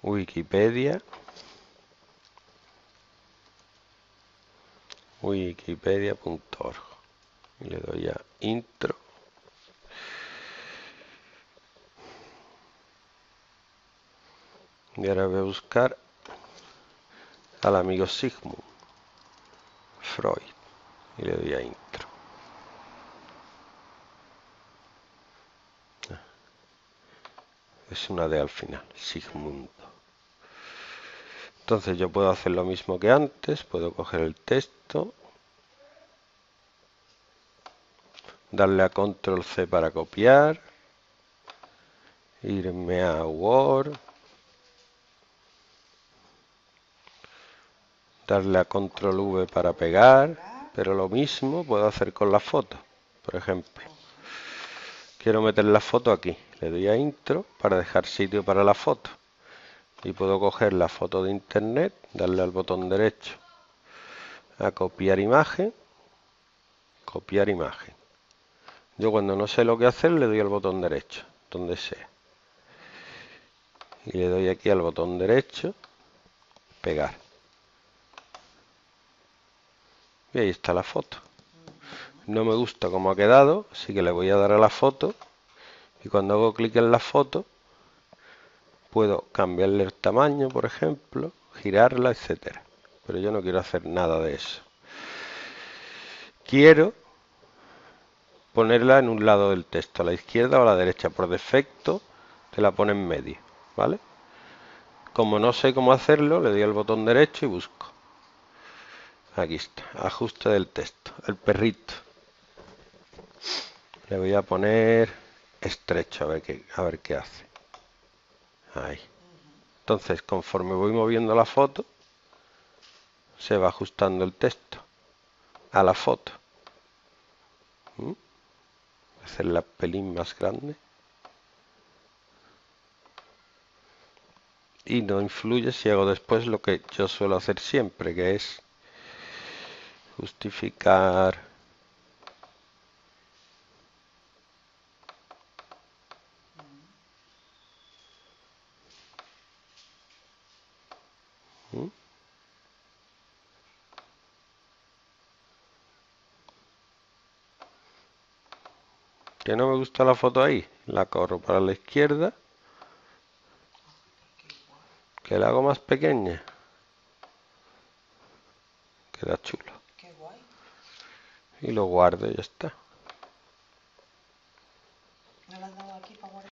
wikipedia.org y le doy a intro. Y ahora voy a buscar al amigo Sigmund Freud y le doy a intro. Es una D al final, Sigmund. Entonces yo puedo hacer lo mismo que antes, puedo coger el texto, darle a control C para copiar, irme a Word, darle a control V para pegar, pero lo mismo puedo hacer con la foto. Por ejemplo, quiero meter la foto aquí, le doy a intro para dejar sitio para la foto. Y puedo coger la foto de internet, darle al botón derecho a copiar imagen, copiar imagen. Yo cuando no sé lo que hacer le doy al botón derecho, donde sea. Y le doy aquí al botón derecho, pegar. Y ahí está la foto. No me gusta cómo ha quedado, así que le voy a dar a la foto. Y cuando hago clic en la foto, puedo cambiarle el tamaño, por ejemplo, girarla, etcétera. Pero yo no quiero hacer nada de eso. Quiero ponerla en un lado del texto, a la izquierda o a la derecha. Por defecto te la pone en medio, ¿vale? Como no sé cómo hacerlo, le doy al botón derecho y busco. Aquí está, ajuste del texto, el perrito. Le voy a poner estrecho, a ver qué hace. Ahí. Entonces, conforme voy moviendo la foto, se va ajustando el texto a la foto. Hacerla un pelín más grande. Y no influye si hago después lo que yo suelo hacer siempre, que es justificar. Que no me gusta la foto ahí, la corro para la izquierda, que la hago más pequeña, queda chulo. Y lo guardo y ya está.